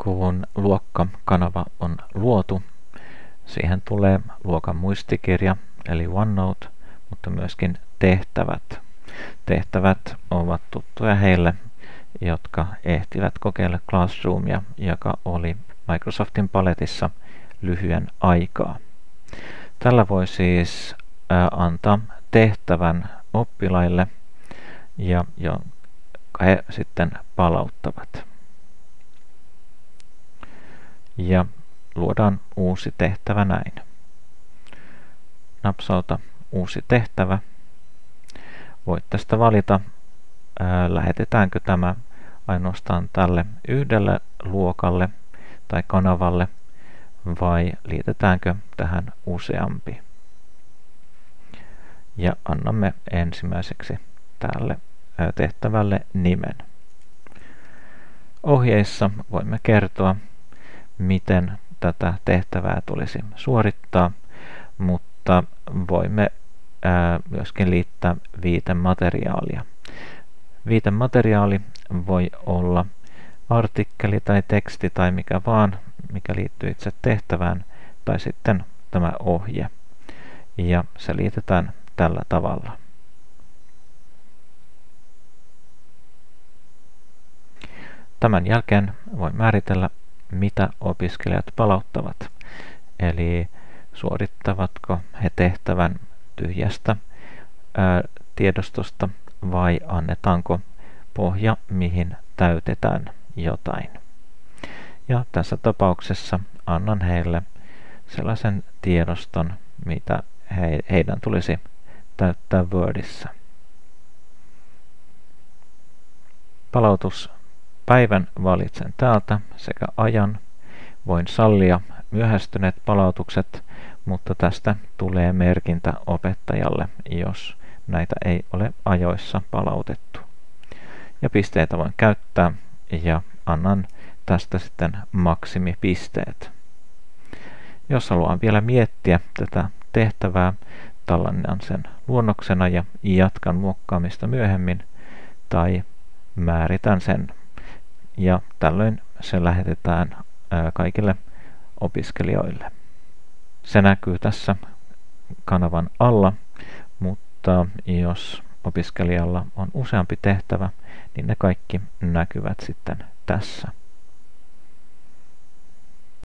Kun luokkakanava on luotu, siihen tulee luokan muistikirja eli OneNote, mutta myöskin tehtävät. Tehtävät ovat tuttuja heille, jotka ehtivät kokeilla Classroomia, joka oli Microsoftin paletissa lyhyen aikaa. Tällä voi siis antaa tehtävän oppilaille, jonka he sitten palauttavat. Ja luodaan uusi tehtävä näin. Napsauta uusi tehtävä. Voit tästä valita, lähetetäänkö tämä ainoastaan tälle yhdelle luokalle tai kanavalle vai liitetäänkö tähän useampi. Ja annamme ensimmäiseksi tälle tehtävälle nimen. Ohjeissa voimme kertoa, miten tätä tehtävää tulisi suorittaa, mutta voimme myöskin liittää viitemateriaalia. Viitemateriaali voi olla artikkeli tai teksti tai mikä vaan, mikä liittyy itse tehtävään, tai sitten tämä ohje. Ja se liitetään tällä tavalla. Tämän jälkeen voi määritellä, mitä opiskelijat palauttavat, eli suorittavatko he tehtävän tyhjästä tiedostosta vai annetaanko pohja, mihin täytetään jotain. Ja tässä tapauksessa annan heille sellaisen tiedoston, mitä heidän tulisi täyttää Wordissa. Palautuspäivän valitsen täältä sekä ajan. Voin sallia myöhästyneet palautukset, mutta tästä tulee merkintä opettajalle, jos näitä ei ole ajoissa palautettu. Ja pisteitä voin käyttää ja annan tästä sitten maksimipisteet. Jos haluan vielä miettiä tätä tehtävää, tallennan sen luonnoksena ja jatkan muokkaamista myöhemmin tai määritän sen. Ja tällöin se lähetetään kaikille opiskelijoille. Se näkyy tässä kanavan alla, mutta jos opiskelijalla on useampi tehtävä, niin ne kaikki näkyvät sitten tässä.